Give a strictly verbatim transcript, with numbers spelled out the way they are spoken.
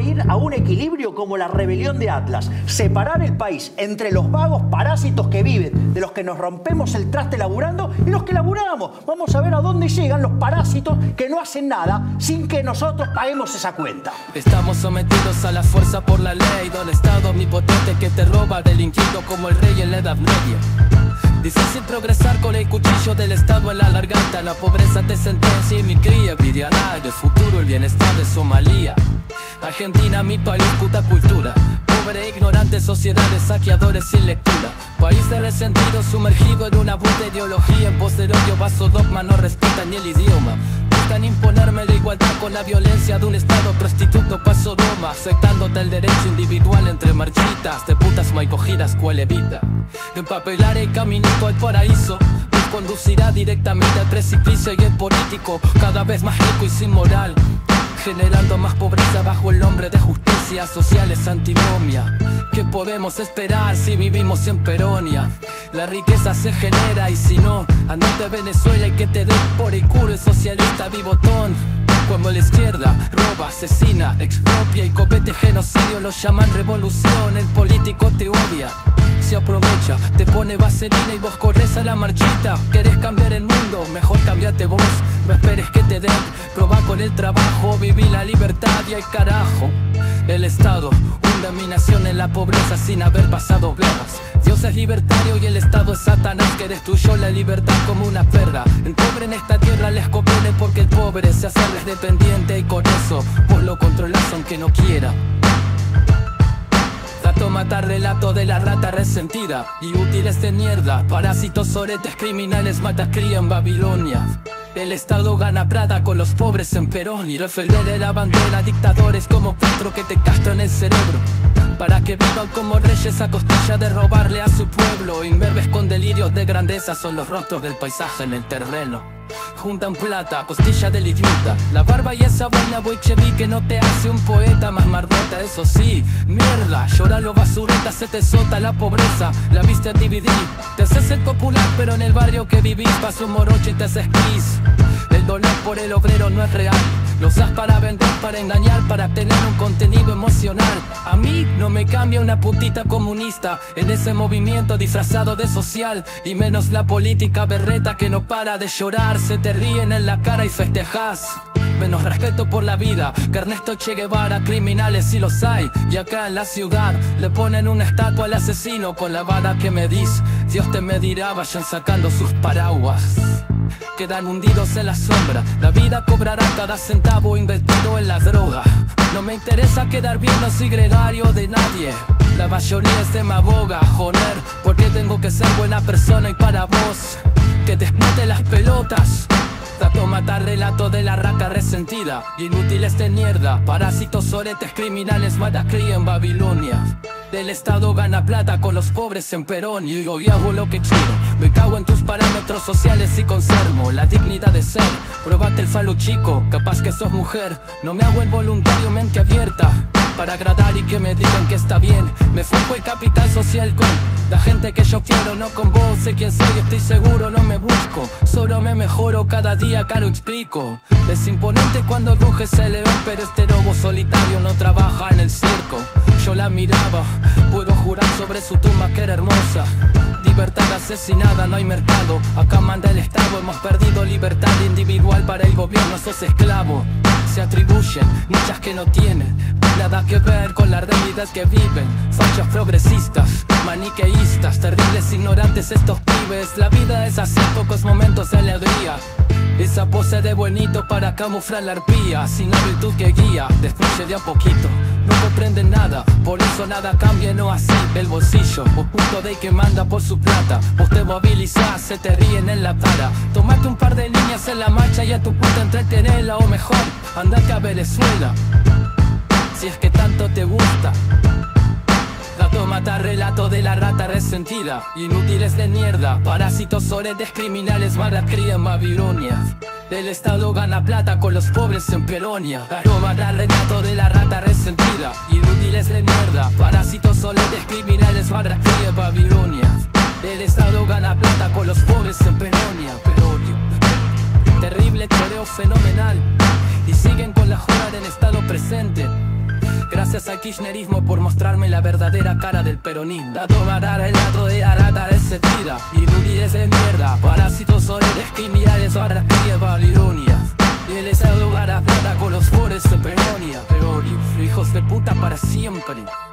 ir a un equilibrio como la rebelión de Atlas. Separar el país entre los vagos parásitos que viven, de los que nos rompemos el traste laburando y los que laburamos. Vamos a ver a dónde llegan los parásitos que no hacen nada sin que nosotros paguemos esa cuenta. Estamos sometidos a la fuerza por la ley del Estado omnipotente que te roba delinquiendo como el rey en la Edad Media. Difícil progresar con el cuchillo del Estado en la garganta. La pobreza te sentencia y mi cría vivirá el futuro, el bienestar de Somalia. Argentina, mi país, puta cultura. Pobre, ignorante, sociedades, saqueadores sin lectura. País de resentido sumergido en una bruta ideología. En pos del odio, vaso dogma, no respetan ni el idioma. Buscan imponerme la igualdad con la violencia de un estado prostituto pa' Sodoma, aceptándote el derecho individual entre marchitas de putas mal cogidas cual evita. Empapelar el caminito al paraíso nos conducirá directamente al precipicio y el político cada vez más rico y sin moral, generando más pobreza bajo el nombre de justicia social es antinomia. ¿Qué podemos esperar si vivimos en Peronia? La riqueza se genera y si no, andate a Venezuela y que te den por el culo el socialista vivotón. Como la izquierda roba, asesina, expropia y comete genocidio, lo llaman revolución, el político te odia. Se aprovecha, te pone vaselina y vos corres a la marchita. ¿Querés cambiar el mundo? Mejor cambiate vos. No esperes que te den, probá con el trabajo, viví la libertad y el carajo. El Estado hunde mi nación en la pobreza sin haber pasado guerras. Dios es libertario y el Estado es Satanás que destruyó la libertad como una perra. El pobre en esta tierra les conviene porque el pobre se hace dependiente y con eso vos lo controlás aunque no quiera. Dato matar, relato de la rata resentida y útiles de mierda, parásitos, soretes, criminales, mata cría en Babilonia. El Estado gana plata con los pobres en Perón y defender de la bandera dictadores como Petro que te castran el cerebro para que vivan como reyes a costilla de robarle a su pueblo. Inverbes con delirios de grandeza son los rostros del paisaje en el terreno. Juntan plata, costilla del idiota, la barba y esa vaina bolchevique no te hace un poeta más mardota, eso sí, mierda, llora lo basureta, se te sota la pobreza, la viste a dividir, te haces el popular pero en el barrio que vivís pasa un morocho y te haces gris. El dolor por el obrero no es real, lo usas para vender, para engañar, para tener un contenido emocional. A mí no me cambia una putita comunista en ese movimiento disfrazado de social, y menos la política berreta que no para de llorar. Se te ríen en la cara y festejás. Menos respeto por la vida que Ernesto Che Guevara, criminales si los hay. Y acá en la ciudad le ponen una estatua al asesino con la vara que medís. Dios te medirá, vayan sacando sus paraguas. Quedan hundidos en la sombra, la vida cobrará cada centavo invertido en la droga. No me interesa quedar bien, no soy gregario de nadie. La mayoría es demagoga, joder, porque tengo que ser buena persona y para vos que te explote las pelotas. Dato matar, relato de la raca resentida, inútiles de mierda, parásitos, soretes, criminales, mata cría en Babilonia. El Estado gana plata con los pobres en Perón y yo hago lo que quiero. Me cago en tus parámetros sociales y conservo la dignidad de ser. Probate el falo chico, capaz que sos mujer. No me hago el voluntario, mente abierta para agradar y que me digan que está bien. Me fujo el capital social con la gente que yo quiero, no con vos. Sé quién soy, estoy seguro, no me busco. Solo me mejoro cada día, caro explico. Es imponente cuando ruges el león, pero este lobo solitario no trabaja en el circo. Yo la miraba, puedo jurar sobre su tumba que era hermosa. Libertad asesinada, no hay mercado. Acá manda el Estado, hemos perdido libertad individual para el gobierno, sos esclavo. Se atribuyen muchas que no tienen nada que ver con la realidad que viven. Fachas progresistas, maniqueístas, terribles ignorantes estos pibes. La vida es así, pocos momentos de alegría. Esa pose de buenito para camuflar la arpía, sin la virtud que guía, destruye de a poquito. No comprenden nada, por eso nada cambia, no así el bolsillo. O punto de que manda por su plata, vos te movilizás, se te ríen en la cara. Tomate un par de líneas en la marcha y a tu puta entretenela, o mejor, andate a Venezuela, si es que tanto te gusta. Dato matar, relato de la rata resentida, inútiles de mierda, parásitos, soretes, criminales, mala cría en Babilonia. El Estado gana plata con los pobres en Peronia. Dato matar, relato de la rata resentida, inútiles de mierda, parásitos, soretes, criminales, mala cría en Babilonia. El Estado gana plata con los pobres en Peronia. Peronia. Terrible, choreo fenomenal, y siguen con la joda en estado presente. Gracias al kirchnerismo por mostrarme la verdadera cara del peronismo. La tomará el lado de la rata resentida, inútiles de mierda, parásitos horribles, criminales, ahora cría Babilonia. Y el estado gana plata con los pobres en Peronia. Pero hijos de puta para siempre.